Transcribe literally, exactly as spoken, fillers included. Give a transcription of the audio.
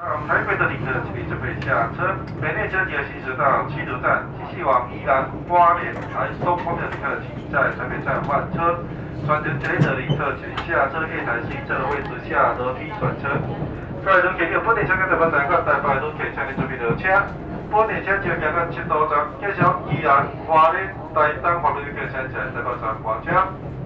台北的旅客请你准备下车。北内车即行驶到七堵站，继续往宜兰、花莲来东方的旅客，请在台北站换车。转乘捷运的旅客，请下车月台行车的位置下楼梯转车。各位旅客有本地车跟台湾站个台北旅客，请你准备落车。本地车就行到七堵站，继续宜兰、花莲、台东方面旅客，请在台北站换车。